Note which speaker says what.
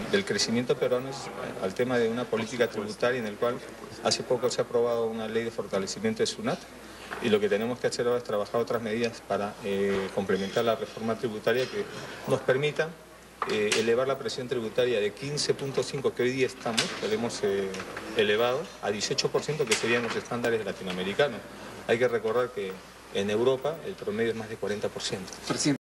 Speaker 1: del crecimiento peruano es al tema de una política tributaria en el cual hace poco se ha aprobado una ley de fortalecimiento de SUNAT y lo que tenemos que hacer ahora es trabajar otras medidas para complementar la reforma tributaria que nos permita elevar la presión tributaria de 15.5 que hoy día estamos, que hemos elevado, a 18% que serían los estándares latinoamericanos. Hay que recordar que en Europa el promedio es más de 40%.